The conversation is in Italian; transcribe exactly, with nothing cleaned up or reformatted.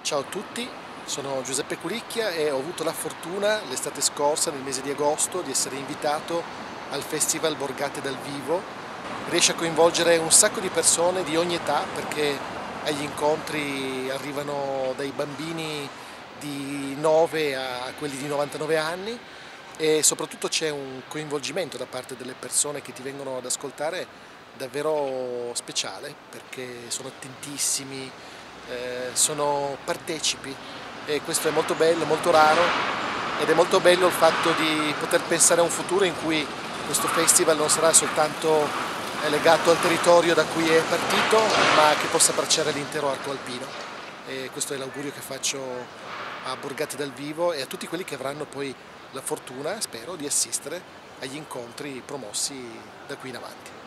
Ciao a tutti, sono Giuseppe Culicchia e ho avuto la fortuna l'estate scorsa, nel mese di agosto, di essere invitato al Festival Borgate dal Vivo. Riesce a coinvolgere un sacco di persone di ogni età perché agli incontri arrivano dai bambini di nove a quelli di novantanove anni e soprattutto c'è un coinvolgimento da parte delle persone che ti vengono ad ascoltare davvero speciale perché sono attentissimi, eh, sono partecipi e questo è molto bello, molto raro ed è molto bello il fatto di poter pensare a un futuro in cui questo festival non sarà soltanto legato al territorio da cui è partito, ma che possa abbracciare l'intero arco alpino. E questo è l'augurio che faccio a Borgate dal Vivo e a tutti quelli che avranno poi la fortuna, spero, di assistere agli incontri promossi da qui in avanti.